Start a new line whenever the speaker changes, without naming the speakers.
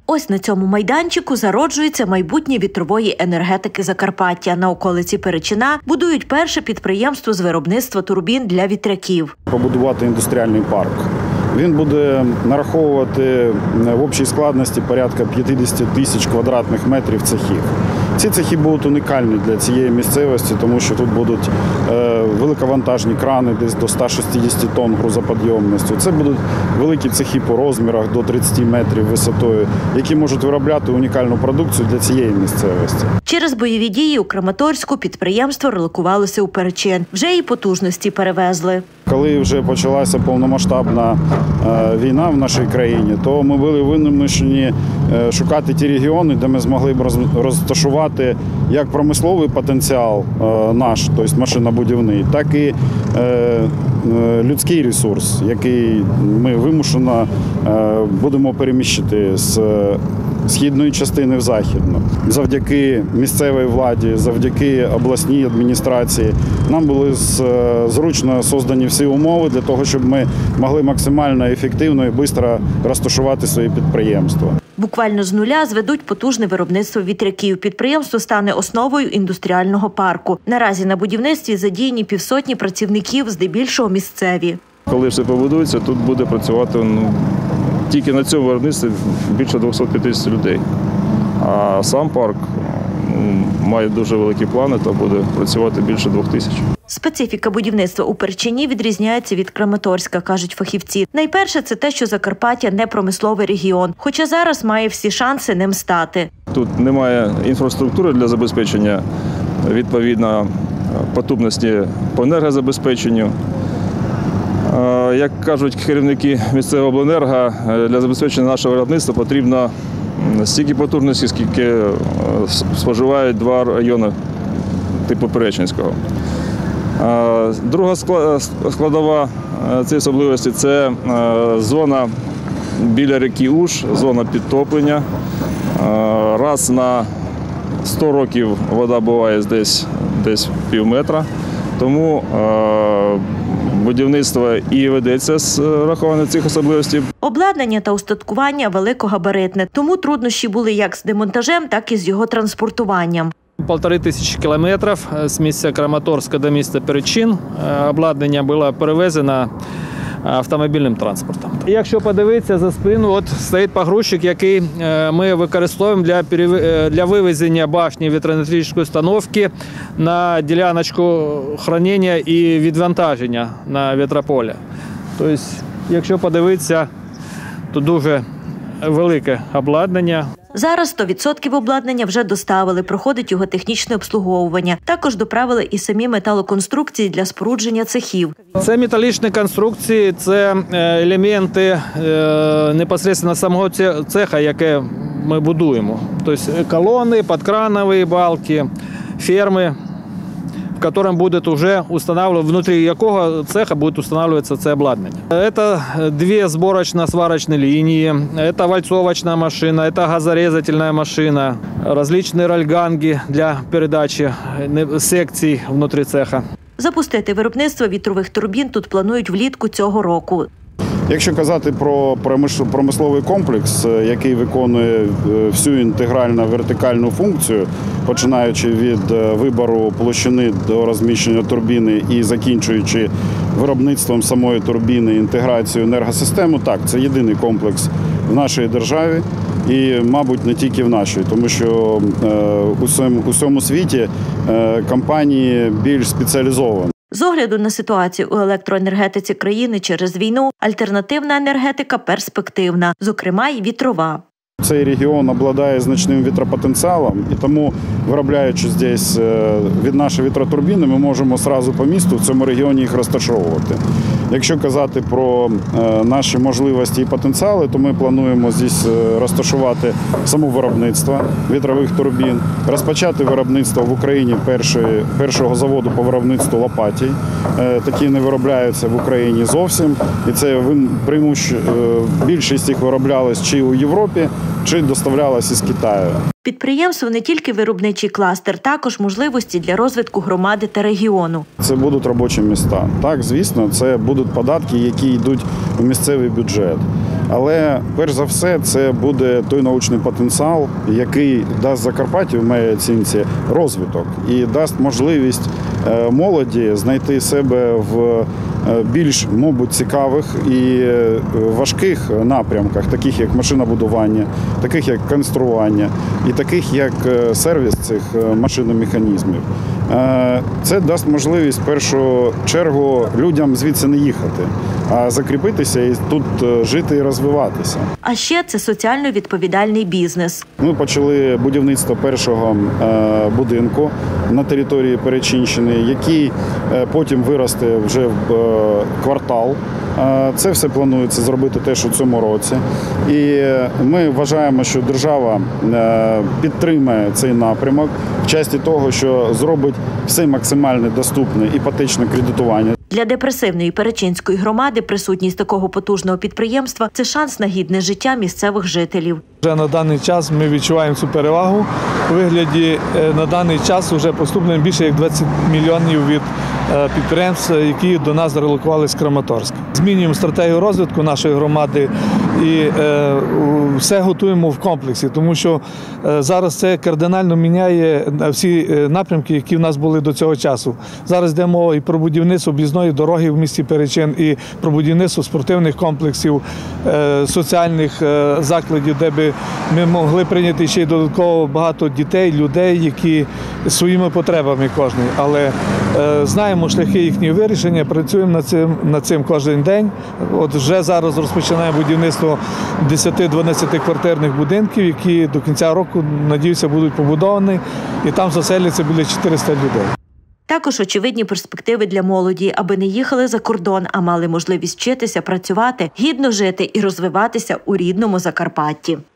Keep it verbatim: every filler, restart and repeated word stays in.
Ось на цьому майданчику зароджується майбутнє вітрової енергетики Закарпаття. На околиці Перечина будують перше підприємство з виробництва турбін для вітряків.
Побудувати індустріальний парк. Він буде нараховувати в общій складності порядка п'ятдесят тисяч квадратних метрів цехів. Ці цехи будуть унікальні для цієї місцевості, тому що тут будуть е, великовантажні крани десь до ста шістдесят тонн грузоподйомністю. Це будуть великі цехи по розмірах до тридцяти метрів висотою, які можуть виробляти унікальну продукцію для цієї місцевості.
Через бойові дії у Краматорську підприємство релокувалося у Перечин. Вже і потужності перевезли.
Коли вже почалася повномасштабна війна в нашій країні, то ми були вимушені шукати ті регіони, де ми змогли б розташувати як промисловий потенціал наш, тобто машинобудівний, так і людський ресурс, який ми вимушено будемо переміщити з східної частини в західну. Завдяки місцевій владі, завдяки обласній адміністрації нам були зручно создані всі умови для того, щоб ми могли максимально ефективно і швидко розташувати свої підприємства.
Буквально з нуля зведуть потужне виробництво вітряків. Підприємство стане основою індустріального парку. Наразі на будівництві задіяні півсотні працівників, здебільшого місцеві.
Коли все побудується, тут буде працювати ну, тільки на цьому виробництві більше двохсот п'ятдесят людей. А сам парк ну, має дуже великі плани та буде працювати більше двох тисяч.
Специфіка будівництва у Перечині відрізняється від Краматорська, кажуть фахівці. Найперше – це те, що Закарпаття – не промисловий регіон, хоча зараз має всі шанси ним стати.
Тут немає інфраструктури для забезпечення відповідно потужності по енергозабезпеченню. Як кажуть керівники місцевого обленерго, для забезпечення нашого виробництва потрібно стільки потужності, скільки споживають два райони типу Перечинського. Друга складова цієї особливості – це зона біля ріки Уж, зона підтоплення. Раз на сто років вода буває десь, десь пів метра, тому будівництво і ведеться з врахуванням цих особливостей.
Обладнання та устаткування великогабаритне, тому труднощі були як з демонтажем, так і з його транспортуванням.
Полтори тисячі кілометрів з місця Краматорська до міста Перечин обладнання було перевезено автомобільним транспортом. Якщо подивитися за спину, от стоїть погрузчик, який ми використовуємо для, для вивезення башні вітроелектричної установки на діляночку хранення і відвантаження на вітрополе. Тобто, якщо подивитися, то дуже велике обладнання.
Зараз сто відсотків обладнання вже доставили, проходить його технічне обслуговування. Також доправили і самі металоконструкції для спорудження цехів.
Це металічні конструкції, це елементи непосередньо самого цеха, яке ми будуємо. Тобто колони, підкранові балки, ферми, в якому буде вже установлено, внутрі якого цеха буде встановлюватися це обладнання. Це дві зборочно-сварочні лінії, це вальцовочна машина, це газорезательна машина, різні рольганги для передачі секцій внутрі цеха.
Запустити виробництво вітрових турбін тут планують влітку цього року.
Якщо казати про промисловий комплекс, який виконує всю інтегральну вертикальну функцію, починаючи від вибору площини до розміщення турбіни і закінчуючи виробництвом самої турбіни, інтеграцією енергосистеми, так, це єдиний комплекс в нашій державі і, мабуть, не тільки в нашій, тому що у всьому світі компанії більш спеціалізовані.
З огляду на ситуацію у електроенергетиці країни через війну, альтернативна енергетика перспективна, зокрема й вітрова.
Цей регіон обладає значним вітропотенціалом, і тому, виробляючи здесь від нашої вітротурбіни, ми можемо одразу по місту в цьому регіоні їх розташовувати. Якщо казати про наші можливості і потенціали, то ми плануємо здесь розташувати само виробництво вітрових турбін, розпочати виробництво в Україні першого заводу по виробництву лопатій. Такі не виробляються в Україні зовсім. І це більшість їх вироблялось чи у Європі, чи доставлялась із Китаю.
Підприємство не тільки виробничий кластер, також можливості для розвитку громади та регіону.
Це будуть робочі міста. Так, звісно, це будуть податки, які йдуть у місцевий бюджет. Але, перш за все, це буде той научний потенціал, який дасть Закарпаттю, в моїй оцінці, розвиток і дасть можливість молоді знайти себе в більш, мабуть, цікавих і важких напрямках, таких як машинобудування, таких як конструювання і таких як сервіс цих машиномеханізмів. Це дасть можливість, в першу чергу, людям звідси не їхати, а закріпитися і тут жити і розвиватися.
А ще це соціально відповідальний бізнес.
Ми почали будівництво першого будинку на території Перечинщини, який потім виросте вже в квартал. Це все планується зробити теж у цьому році. І ми вважаємо, що держава підтримає цей напрямок в часті того, що зробить все максимально доступне іпотечне кредитування.
Для депресивної Перечинської громади присутність такого потужного підприємства – це шанс на гідне життя місцевих жителів.
Вже на даний час ми відчуваємо цю перевагу. У вигляді на даний час вже поступлено більше як двадцять мільйонів від підприємств, які до нас релокували з Краматорська. Змінюємо стратегію розвитку нашої громади і все готуємо в комплексі, тому що зараз це кардинально міняє всі напрямки, які в нас були до цього часу. Зараз йде мова і про будівництво об'їзної дороги в місті Перечин, і про будівництво спортивних комплексів, соціальних закладів, де би ми могли прийняти ще й додатково багато дітей, людей, які своїми потребами кожен. Але знаємо шляхи їхнього вирішення, працюємо над цим, над цим кожен день. От вже зараз розпочинаємо будівництво десять-дванадцять квартирних будинків, які до кінця року, надіюся, будуть побудовані, і там заселяться біля чотириста людей.
Також очевидні перспективи для молоді, аби не їхали за кордон, а мали можливість вчитися, працювати, гідно жити і розвиватися у рідному Закарпатті.